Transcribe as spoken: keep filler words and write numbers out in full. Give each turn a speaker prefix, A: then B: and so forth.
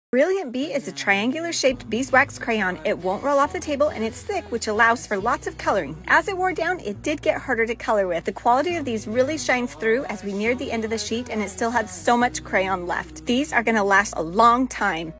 A: Brilliant Bee is a triangular shaped beeswax crayon. It won't roll off the table and it's thick, which allows for lots of coloring. As it wore down, it did get harder to color with. The quality of these really shines through as we neared the end of the sheet and it still had so much crayon left. These are going to last a long time.